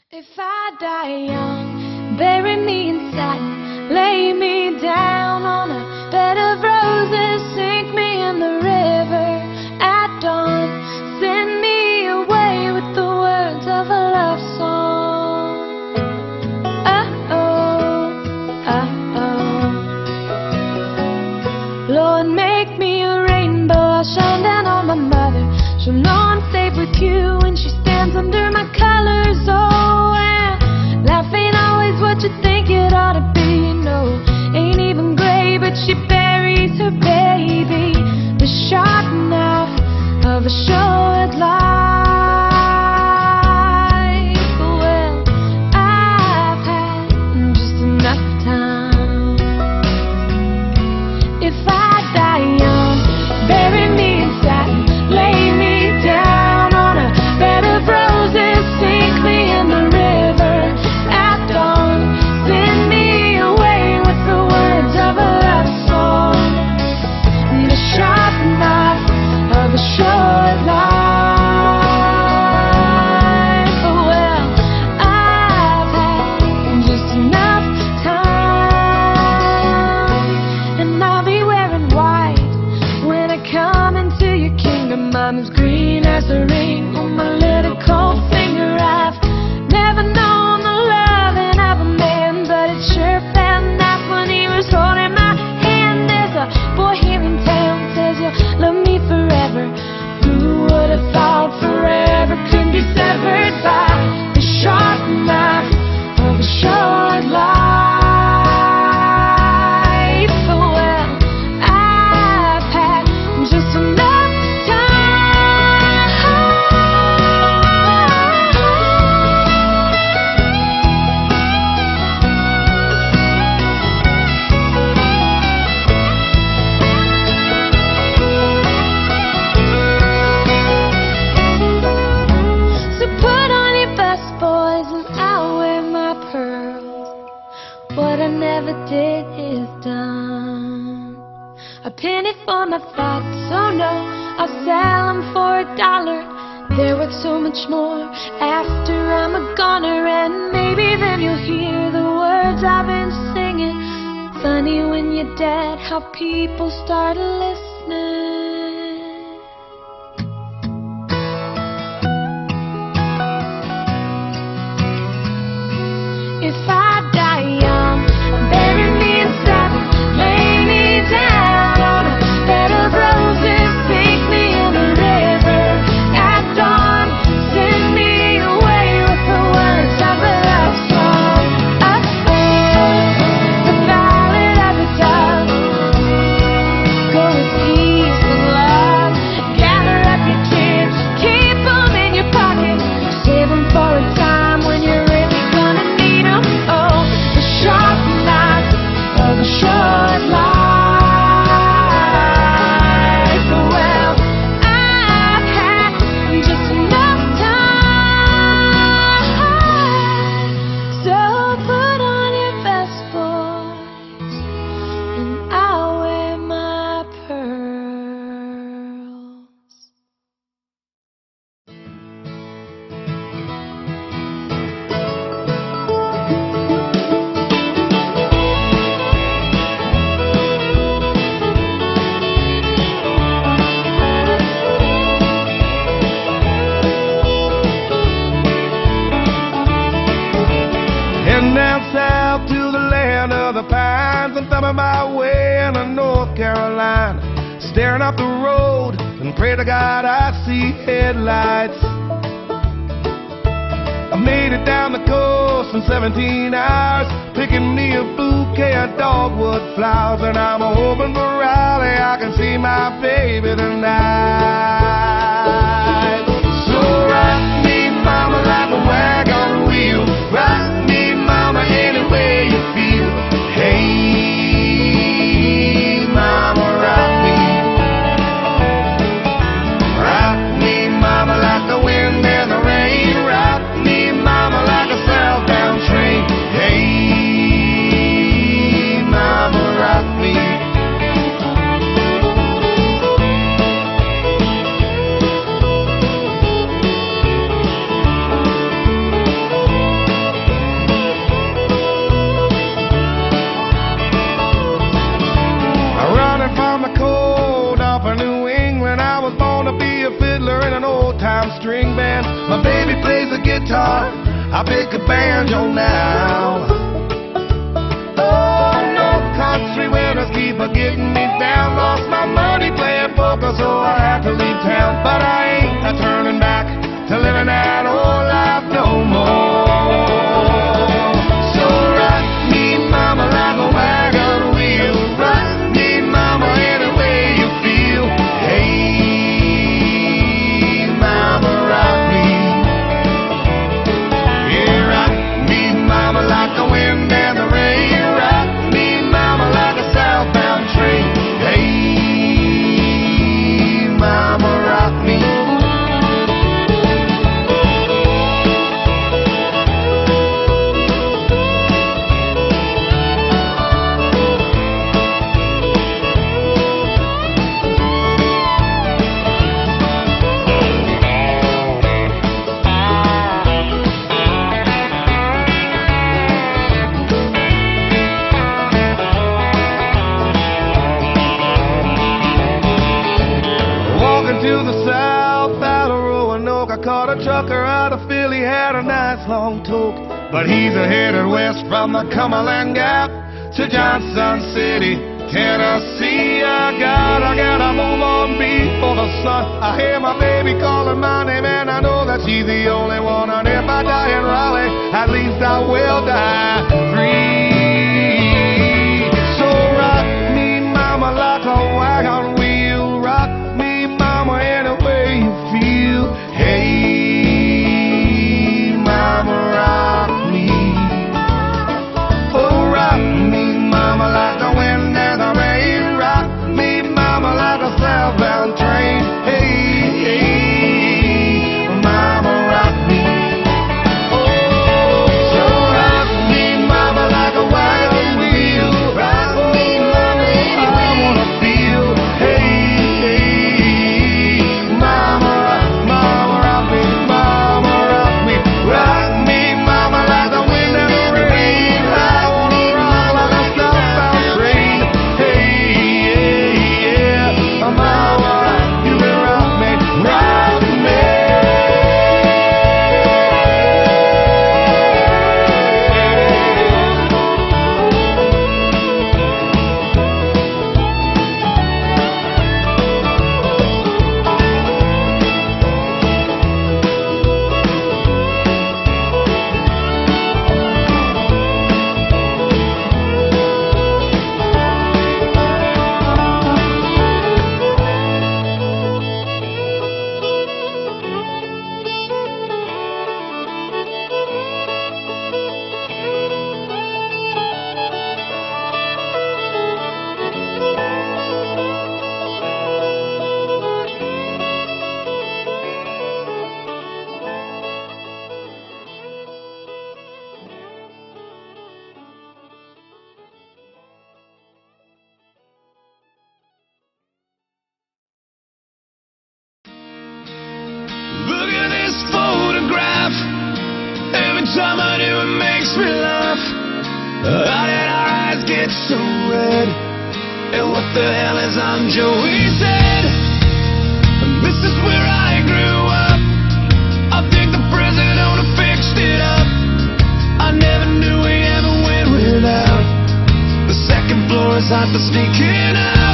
If I die young, bury me in satin, lay me down on a bed of roses, sink me in the river at dawn, send me away with the words of a love song. Oh-oh, oh-oh. Lord, make me a rainbow, I'll shine down on my mother. She'll know I'm safe with you when she stands under my colors. Oh, and life ain't always what you think it ought to be. No, ain't even gray, but she buries her baby. The sharp knife of a short life. Well, I've had just enough time. If I die young, bury me in satin, lay me down on a bed of roses, sink me in the river at dawn, send me away with the words of a love song. The sharp knife of a short life. Well, I've had just enough time, and I'll be wearing white when I come into your kingdom. I'm as green as the ring on my little cold finger. I've never known the loving of a man, but it sure felt nice when he was holding my hand. There's a boy here in town says you'll love me forever. Who would have thought forever could be severed by the sharp knife of a short life? Well, I've had just enough So put on your best, boys, and I'll wear my pearls. What I never did is done. A penny for my thoughts, oh no, I'll sell them for $1. They're worth so much more after I'm a goner, and maybe then you'll hear the words I've been singing. Funny when you're dead how people start listening. If I die young, bury me in satin, lay me down on a bed of roses, sink me in the river at dawn, send me away with the words of a love song. The ballad of the dove. Go with peace and love. Gather up your kids, keep them in your pocket, save them for a time when you're really gonna need them. Oh, the sharp knife of a short life. Well, I've had just enough time. So put on your best, boys, and I'll wear my pearls. Heading down south to the land of the pines. I'm thumbing my way into North Carolina, staring up the road and pray to God I see headlights. I made it down the coast in 17 hours, picking me a bouquet of dogwood flowers, and I'm hoping for Raleigh I can see my baby tonight. So rock me, mama, like a wagon wheel. Rock me, mama, any way you feel. Hey, mama, rock me. Rock me, mama, like the wind and the rain. Rock me, mama, like a southbound train. Hey, mama, rock me. I pick a banjo now. Oh, no country winners keep getting me down. Lost my money playing poker, so I had to leave town. But I ain't turning back to living that old life no more. So rock me, mama, like a wagon wheel. Rock me, mama, any way you feel. Hey, mama, rock me. Yeah, rock me, mama, like the wind and the rain. Rock me, mama, like a southbound train. Hey, mama, rock me. To the south out of Roanoke, I caught a trucker out of Philly, had a nice long toke. But he's headed west from the Cumberland Gap to Johnson City, Tennessee. I gotta move on before the sun. I hear my baby calling my name, and I know that she's the only one. And if I die in Raleigh, at least I will die free. So rock me, mama, like a wagon wheel. Rock mama, any way you feel. Hey, mama, rock me. Oh, rock me, mama, like the wind and the rain. Rock me, mama, like a southbound train. Hey, mama, rock me. Oh, so rock me, mama, like a wagon wheel. Rock me, mama, any way I wanna feel. Hey, look at this photograph. Every time I do, it makes me laugh. How did our eyes get so red? And what the hell is on Joey's head? This is where I grew up. I think the president owner fixed it up. I never knew we ever went without. The second floor is hot for sneaking out.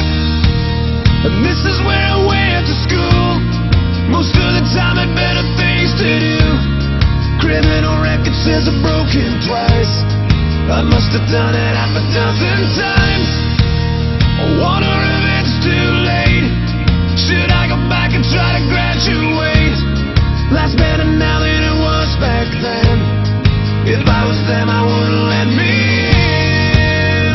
And this is where I went to school. Most of the time had better things to do. Criminal record says I've broken twice. I must have done it half a dozen times. I wonder if it's too late. Should I go back and try to graduate? Life's better now than it was back then. If I was them, I wouldn't let me in.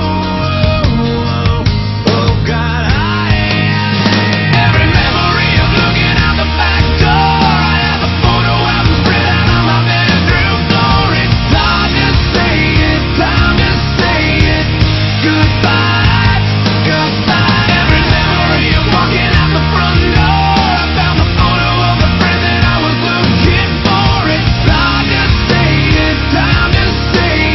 Oh God, every memory of looking out the back door. I have a photo album spread out on my bedroom floor. It's time to say it, time to say it. Goodbye, goodbye. Every memory of walking out the front door. I found the photo of a friend that I was looking for. It's time to say it, time to say it.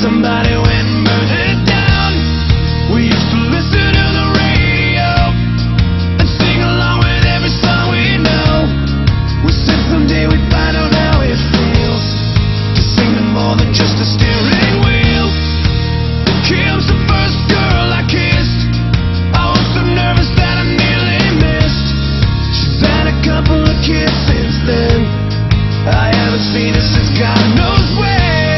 somebody went and burned it down. We used to listen to the radio and sing along with every song we know. We said someday we'd find out how it feels to sing to more than just a steering wheel. Kim's the first girl I kissed. I was so nervous that I nearly missed. She's had a couple of kids since then. I haven't seen her since God knows when.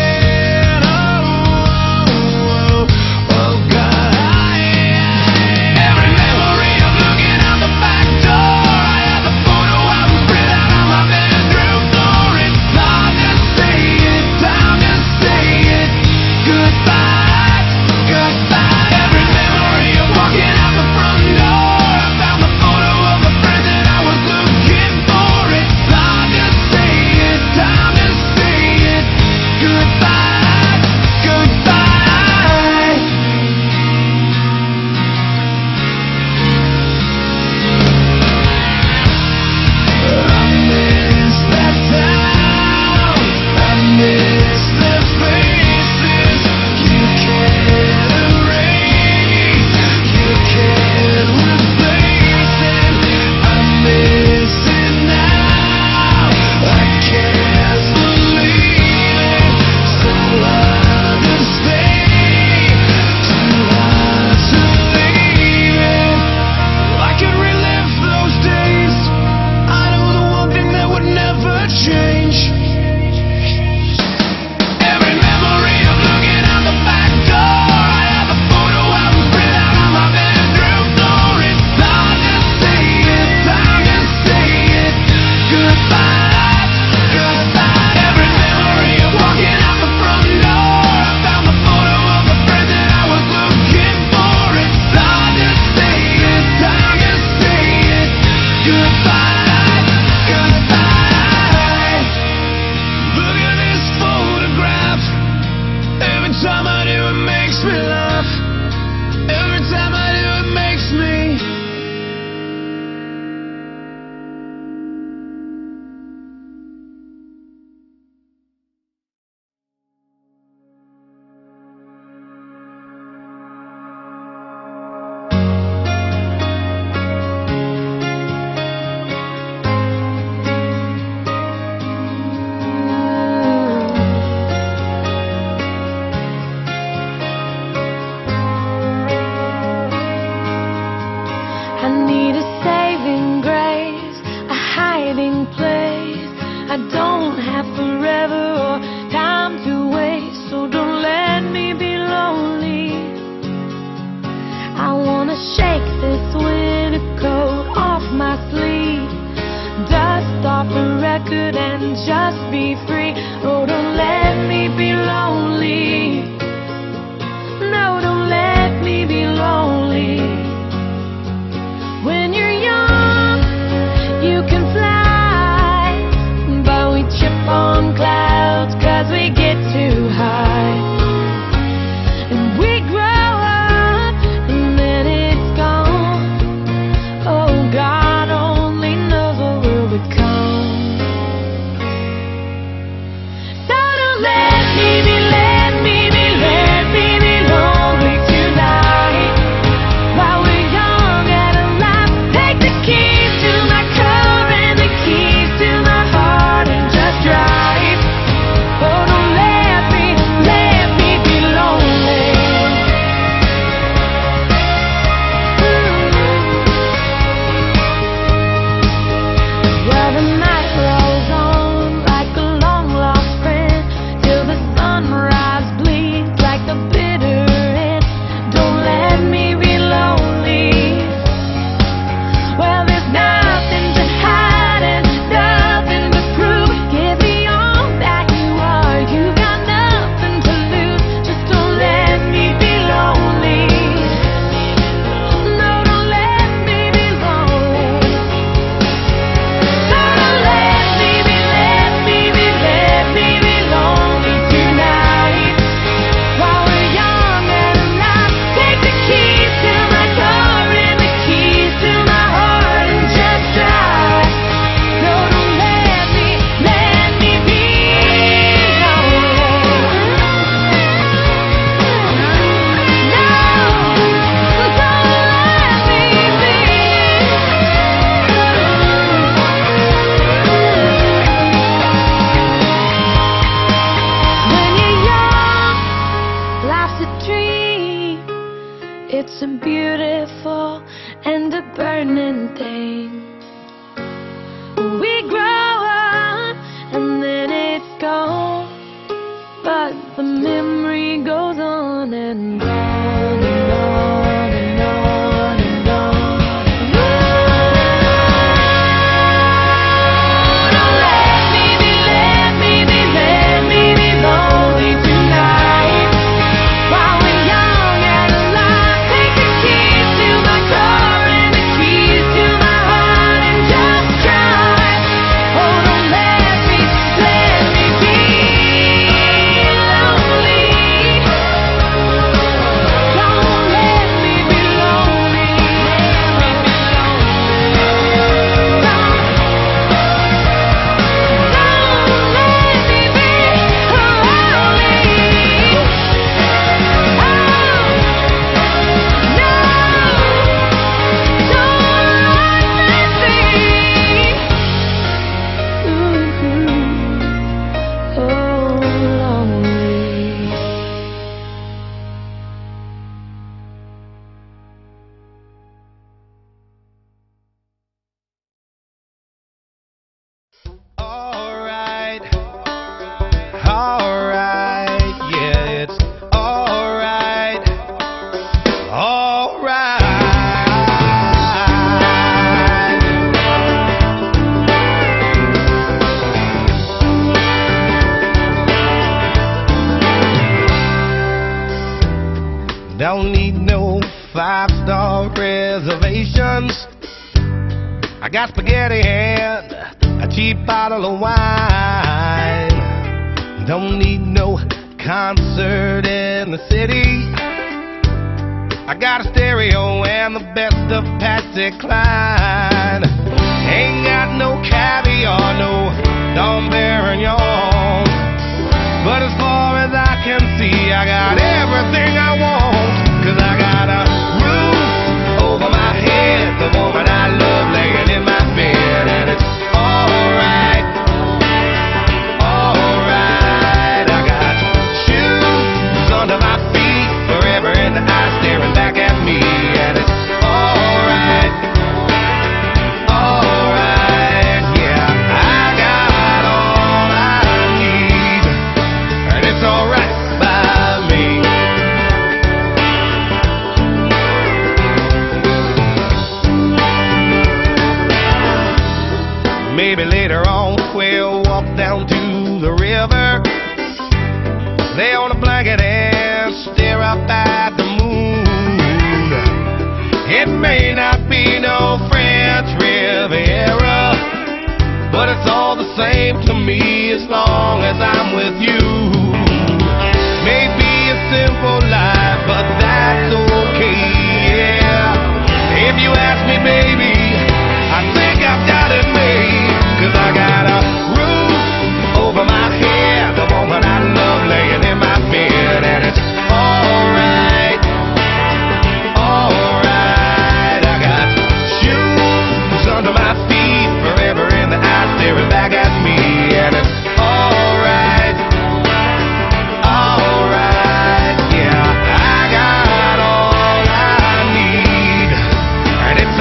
Every memory of looking out the back door. I have a photo album spread out on my bedroom floor. It's time to say it, time to say it. Goodbye, goodbye. Every memory of walking out the front door. I found the photo of a friend that I was looking for. It's time to say it, time to say it. Goodbye, goodbye. I miss that town. I miss the faces. You can't erase, you can't replace it. I miss it now. I can't believe it. So hard to stay, too hard to leave it. I could relive those days. I know the one thing that would never change. Every memory of looking out the back door. I have a photo album spread out on my bedroom floor. It's time to say it, time to say it. Goodbye, goodbye. Every memory of walking out the front door. I found the photo of a friend that I was looking for. It's time to say it, time to say it. Goodbye, goodbye. Look at this photograph. Every time I do it makes me laugh. Every time I do it makes me. I need a saving grace, a hiding place. I don't have forever or time to waste, so don't let me be lonely. I wanna shake this winter coat off my sleeve, dust off the record and just be free. Oh, don't let me be lonely. No, don't let me be lonely. When you're young, you can fly, but we it's a beautiful and a burning thing. We grow up and then it's gone, but the memory goes on and on and on and on and on. Don't let me be lonely tonight. While we're young and alive, take the keys to my car and the keys to my heart and just drive. Oh, don't let me be lonely. Don't let me be lonely. Alright, alright, yeah, it's alright, alright. Don't need no 5-star reservations. I got spaghetti and a cheap bottle of wine. Don't need no concert in the city. I got a stereo and the best of Patsy Cline. Ain't got no caviar, no Dom Perignon, but as far as I can see, I got everything I want. 'Cause I got a roof over my head, the woman I love laying in my bed, and it's alright, alright. I got shoes under my feet, forever in the eyes staring back at me, and it's alright, alright, yeah. I got all I need, and it's alright by me. Maybe later on we'll walk down to the river, lay on a blanket and stare up at the moon. It may not be no French Riviera, but it's all the same to me as long as I'm with you. Maybe a simple life, but that's okay, yeah. If you ask me, baby, I think I've got it made. 'Cause I got a roof over my head, the woman I love laying in my bed, and it's alright, alright. I got shoes under my feet, forever in the eyes staring back at me, and it's alright, alright, yeah. I got all I need, and it's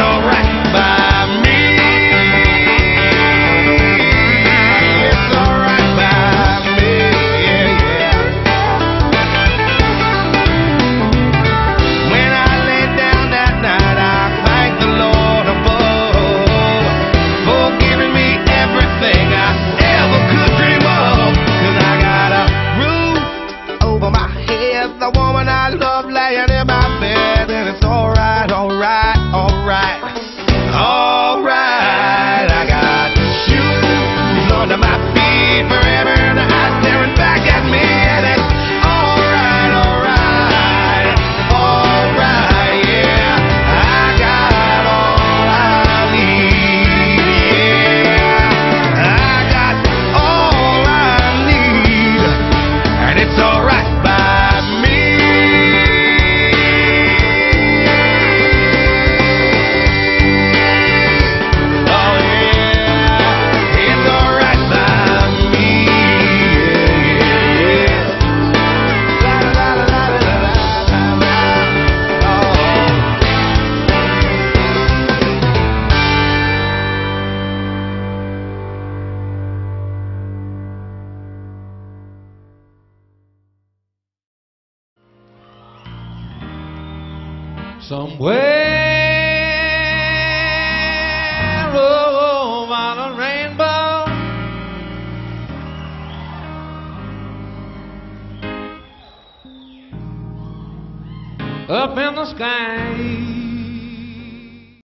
Somewhere over the rainbow, up in the sky,